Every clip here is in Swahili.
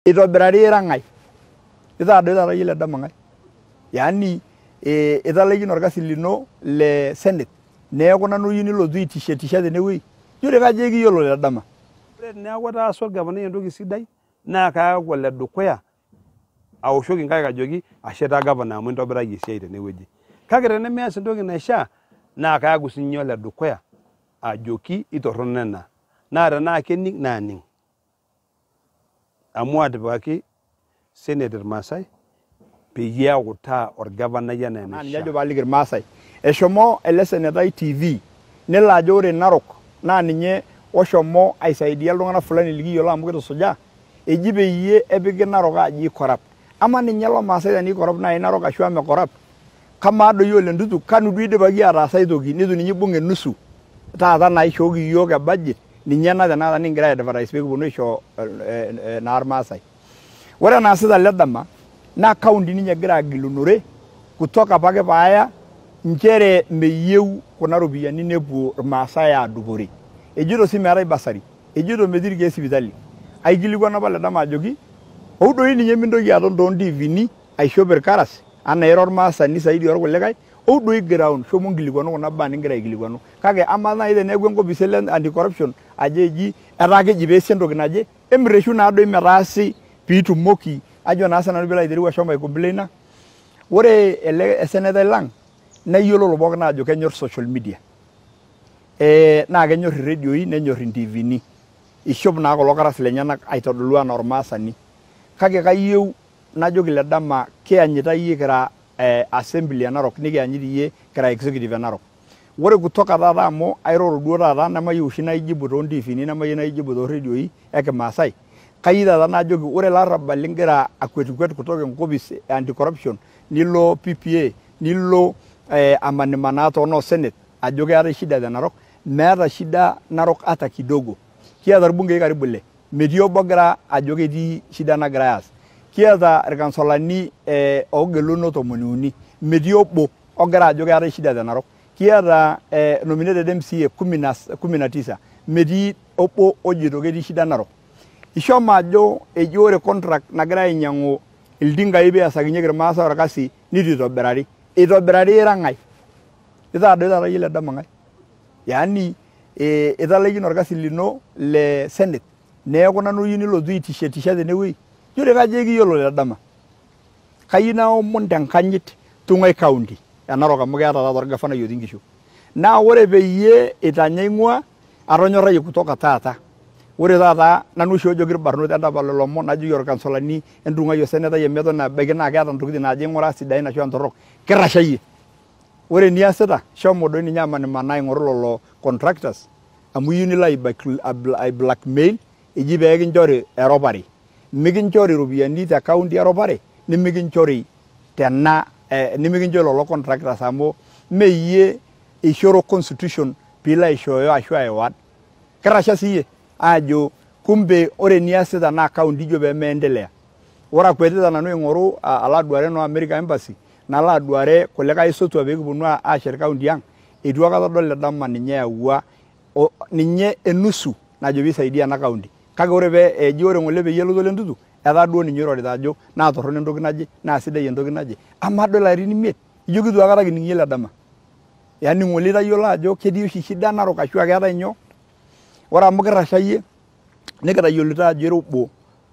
itobirari rangai itaado taata Ledama ngai yani italakino orkasi lino le Senate neeku nanu yini lotu itishetisha tenewueji jure kaje kiyiolo Ledama ore neeku taasa orgavanai entoki sidai naa kaaku ole dukuya aoshoki nkaik ajoki ashe taa gavana amu intobiraki esiai tenewueji kake tenemeas entoki naishaa naa kaaku sinye ole dukuya ajoki itorrono ena naa tenaa kening naaning amu atipikaki Senate irmaasai peyie eutaa orgavanai enaa enaishaa. Ninye ajo paaliki irmaasai eshomo ele senetai TV nelo ajo ore Narok naa ninye oshomo aisaidia iltung'anak fulani likiyiolo amu kitusuja eji peyie epiki Narok aji corrupt ama ninye lo maasai teni corrupt nai Narok ashu ame corrupt kama doi ole Ntutu kanu duo idipaki ataasa aitoki nitu ninye ibung enusu taata naishooki yiok budget ninye ena tenakata nigira advertise pekiponu aisho naa irmaasai. Ore enaasita Ledama naa kaunti ninye egira agilunore kutoka apake paaya nchere meyieu kuna ropiyiani nepuo irmaasai aadupore ejito sii meetai basari ejito metii irkeek sipitali aikilikuana apa Ledama ajoki hou doi ninye mintoki aton toontivini aishop irkarash anaa ira ormaasani saidi orkulikae hou doi ground shomo nkilikuanu kuna baa nigira aikilikuanu kake ama nai teneeku enkopis ele anti corruption ajo eji etaa keji peesi entoki naje emireshu naadoi metaasi piitumoki ajo naa sinanu piilo aitereu ashomo aicomplaina. Ore ele senetai lang nayiololo pookin ajo kenyor social media naa kenyor iredioi nenyor intivini ishop naa kulo karash lenyenak aitodolu anaa ormaasani kake kayieu najoki Ledama kianyita yie kira assembly e Narok nikianyit yie kira executive e Narok. Ore kutoka taata amu airoro duo taata nemayieu oshi naijibu toontivini nemayieu naijibu tooredioi ekimaasai kayieu taata najoki ore larrabal lingira akwetikwet kutoka enkopis anti corruption nilo PPA nilo amanimanaa toonoo Senate ajo keetai shida te Narok meeta shida Narok hata kidogo kiata irbungei karibu 6 metii obo ogira ajo ketii shida nagira aas kiata irkansolani oogeluno 30 metii obo ogira ajo keetai shida te Narok kiata nominated MCA 19 metii obo ojito ketii shida Narok. Ishomo ajo eji ore contract nagira ainyang'u iltingai peesakinyeki irmaasai orkasi nitu itobirari rangai itaado taata Ledama ngai yani italakino orkasi lino le Senate neeku nanu yini lotu itishetisha tenewueji jure kaje kiyiolo Ledama kayieu naomon tenkanyit tung'ai county e Narok amu keeta taata orgavanai otii Nkishu naa ore peyie itanyanyua atonyorrayie kutoka taata ore taata nanu oshi ojoki irbarnot entapal ilomon najoki orkansolani entung'ai osenetai emeton abaiki naa keeta ntokitin naaje ing'uraa sidain ashu ntorrok kirrashayie ore niasita shomo doi ninye amanimanaa aing'oru lelo contractors amu iyieu nilo blackmail eji peekinchori eropare mikinchori iropiyiani te county eropare nimikinchori tena nimikinchori lelo contractors amu meyie ishoro constitution piilo aishooyo ashu aiwad kirrasha siiyie ajo kumbe ore niasita naa county ijo peemeendelea ore akwetita nanu aing'oru alo aduare no America Embassy nalo aduare kulikae sotua peekiponu aashet county ang etu aikata adol Ledama ninye eyaua ninye enusu najo piisaidia ena county kake ore eji ore ng'ole peyie elotu ole Ntutu etaa duo ninye oirorita ajo naa torrono entoki naje naa sidai entoki naje ama adol ilarin imiet ijo kitu aikata kining'ie Ledama yani ng'ole itayiolo ajo ketii oshi shida Narok ashu keetai nyoo ore amu kirrashayie nikitayiolito ajo ira obo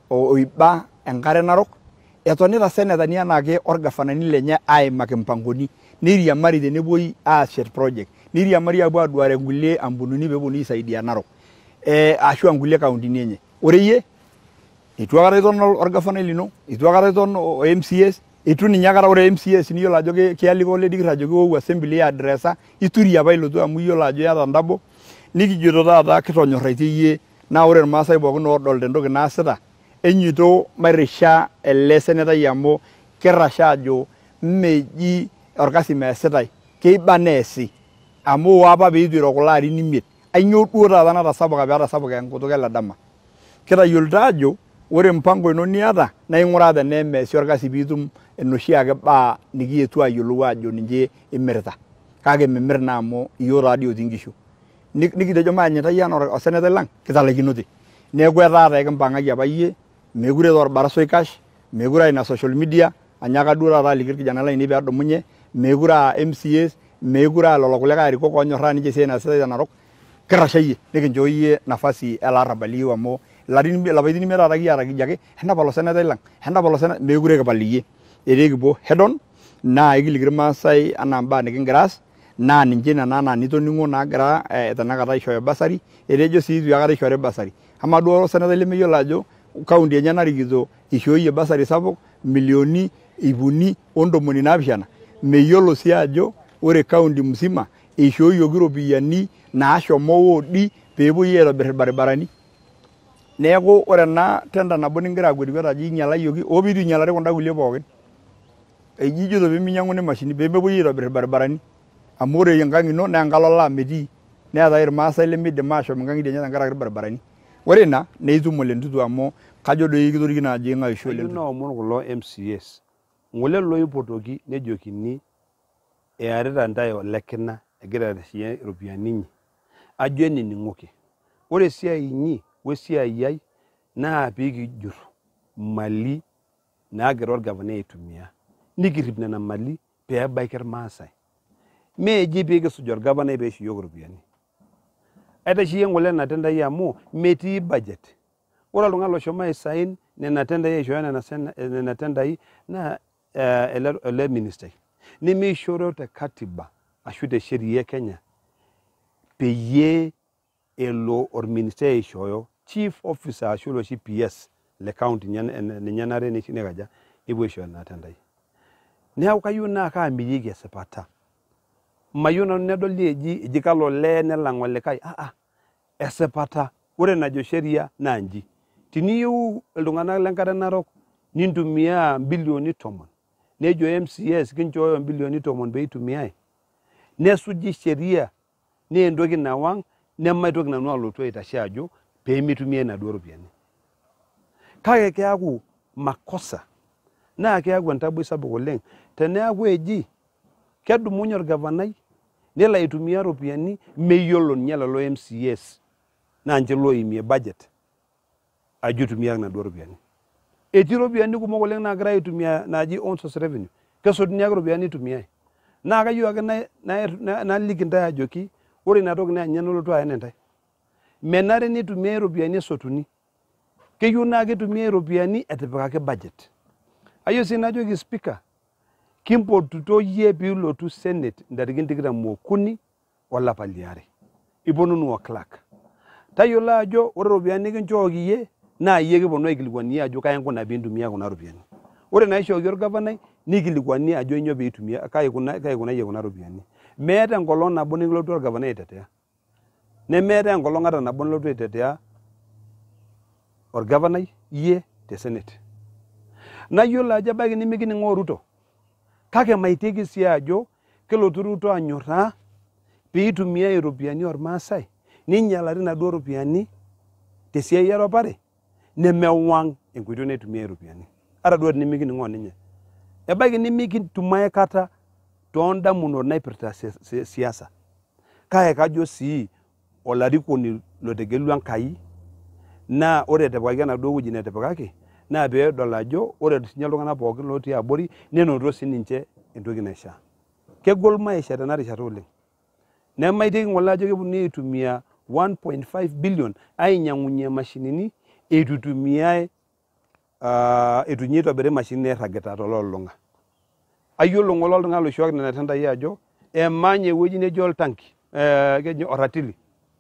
oiba enkare Narok etonita senetani enaake orgavanani lenye aimaki mpangoni niriamari tenepuoi aashet project niriamari apuo aduare nkulie ambunini peeponu aisaidia Narok ashu nkulie kauntini enye ore yie itu akata iton orgavanai lino itu akata iton MCAs itu ninye akata ore MCAs niyiolo ajo kialiko le dikir ajo kiwou assembly addressa ituri apa ilotu amu iyiolo ajo iyata ndabo nikijoto taata kitonyorraitie yie naa ore irmaasai pookin oodolta entoki naasita enyito mairisha ele senetai amu kirrasha ajo meji orkasi meesitai keiba neesi amu apa peitu iro kulo arin imiet ainyoo duo taata natasapuka peetasapuka enkutuk e Ledama kitayiolito ajo ore mpango ino niata naa ing'uraa tenemeesi orkasi piitum enoshi ake baa nikietuo ayiolou ajo ninche imirita kake mimir naa amu iyio taadii otii Nkishu nikitejo maanyitai enaa osenetai lang kitalaikinote neeku etaa taa ekimpang'aki apa yie mekure orbarasa oikash, mekure ina social media, anyaka duo taata aliki irkijanani lainei pee edumunye, mekure MCAs, mekure lelo kulikae arikok onyorraa ninche esiai naasitae te Narok, kirrashayie nikinchoo iyie nafasi ele arrabal liyieu amu ilapaitin imiet taata kiata kijo ake entapa ilo senetai lang, entapa ilo senetai, mekure kipal iyie. Etaa kipuo head on naa ikiliki irmaasai anaa mbaa nikingira aas naa ninche nena naa nitoning'o naagira tenakata aishooyo basari, etejo sii itu aikata ishori basari. Amaa duo senetai lemeyiolo ajo kaunti enye narikito ishooyie basari sapuk milioni 170, meyiolo sii ajo ore kaunti msima ishooyioki ropiyiani naashomo woodi peepuoi aitobirr irbaribarani. Neeku ore ena tenda nabo nigira agwetikwet ajo inyalayioki, piitu inyalari kunda kulie pookin. Ejijito peeminyang'uni mashini peemepuoi aitobirr irbaribarani. Amu ore enkang' ino naa enkalo olaam metii, neetai irmaasai lemiidim aashom inkang'itie enye tenkaraki irbaribarani. Ore ina neitum Ole Ntutu amu kajo doi kitorikino ajo ing'aisho Ole Ntutu. Naomon kulo MCAs ng'ole loipotoki nejokini earita ntae olekina egira aitasheyie iropiyiani inyi ajo enining'oki. Ore esiai inyi wesiai ai naa piikijurr mali naagira orgavanai aitumia nikirrip nena mali peebaiki irmaasai. Meeji piikisuj orgavanai peisho yiok iropiyiani. Aitasheyie ng'ole ena tendai amu metii budget. Ore oltung'ani loshomo aisain nena tendai aishooyo nena tendai naa ele ministai nemeishoro te katiba ashu te sheria e Kenya peyie elo orministai aishooyo chief officer ashu loshi PS le county ninye nare nekaja nepuo aishooyo nena tendai. Neeku kayieu naa kaamirieki esipata. Mayieu nanu nedoli eji kalo olee nelang' olikae, esipata. Ore enajo sheria naa nji. Teniyieu iltung'anak lenkare Narok nintumia mbilioni 10, nejo MCAs kinchooyo mbilioni 10 peitumiai, nesuji sheria nee entoki nawang' nemaitoki nanu alotu aitashe ajo peemitumiai naduo ropiyiani. Kake keaku makosa naa keaku entaboi sapuk oleng teneaku eji kedumunye orgavanai nelo aitumia ropiyiani meyiolo ninye lelo MCAs naa nche loimie budget ajo itumiaki naduo ropiyiani. Etii ropiyiani kumok oleng naagira aitumia naaji on source revenue, kesotuni ake ropiyiani itumiai. Naa kayieu ake naliki ntae ajoki ore ina toki naa ninye nalotu aen ntae. Menare nitumiai ropiyiani esotuni. Keyieu naa kitumiai ropiyiani etipikaki budget. Ayieu sii najoki speaker kimpotuto yie piilotu Senate ntarikini 23 olapa liare. Iponunu o clerk. Tayiolo ajo ore ropiyiani nikinchooki yie naa yie kiponu aikilikuani ajo kai nkuna piintumia kuna ropiyiani. Ore naishooki orgavanai nikilikuani ajo nyoo piitumia kai kunayie kuna ropiyiani. Meeta enkolong nabo nikilotu orgavanai aitetea. Nemeeta enkolong hata nabo nilotu aitetea orgavanai yie te Senate. Nayiolo ajo ebaiki nemikining'oo Ruto. Kake maiteki sii ajo kelotu Ruto anyorraa piitumiai iropiyiani ormaasai ninyalari naduo ropiyiani tesiai eropare nemewang' enkoitoi naitumiai iropiyiani. Ata duo tenemikining'oo ninye. Ebaiki nemikitum aikata toondamunot naipirta siasa. Kake kajo sii olarikoni lotegelua Enkai naa ore etipikaki enaduo wueji netipikaki naa peedol ajo ore sinye iltung'anak pookin lotii abori nenoto sininche entoki naishaa. Kegol maisha tena rishata oleng. Nemaiteki ng'ole ajo keponunui aitumia 1.5 billion ainyang'unye mashinini eitu itumiai eitu nye itobiri mashinini nairragita tololong'a. Ayiolo ng'ole oltung'ani loishooki nena tendai ajo emanya ewueji neji oltanki keji oratili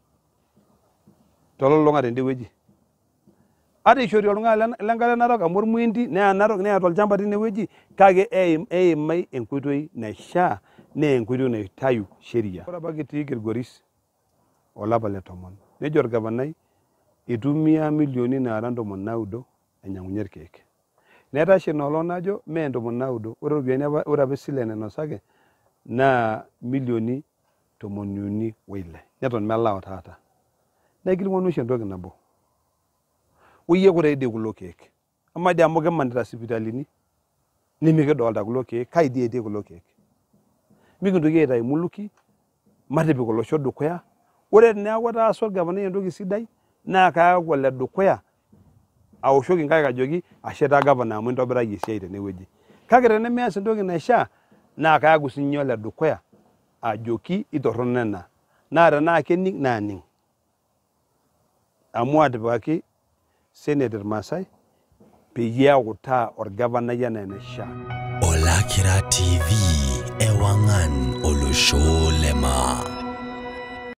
tololong'a tende wueji. Ata ishori oltung'ani lenkare Narok amu ormuindi neya Narok neeta olchamba tine wueji kake eimai enkoitoi naishaa nee enkoitoi naitayu sheria. Ore apa kitii Kilgoris olapa le 10 nejo orgavanai itumia milioni naara 90 ainyang'unye irkeek. Netashe nolong najo mee 90, ore ropiyiani ore apa esile nainosaki naa milioni 36 neton melao taata. Naikilikuanu oshi entoki nabo. Oyie kure dii kulo keek. Ama dii amu kimanita sipitalini nimikidolta kulo keek, kai dii etii kulo keek. Mikintoki aitayu muluki matipik olosho dukuya. Ore teneeku taasa orgavanai entoki sidai naa kayau ole dukuya awoshoki nkaik ajoki ashe taa gavana amu intobiraki esiai tenewueji. Kake tenemeas entoki naishaa naa kayaku sinye ole dukuya ajoki itorrono ena, naa tenaa kening naaning amu atipikaki Senate irmaasai peyie eutaa orgavanai enaa enaishaa. Olakira TV ewang'an olosho lema.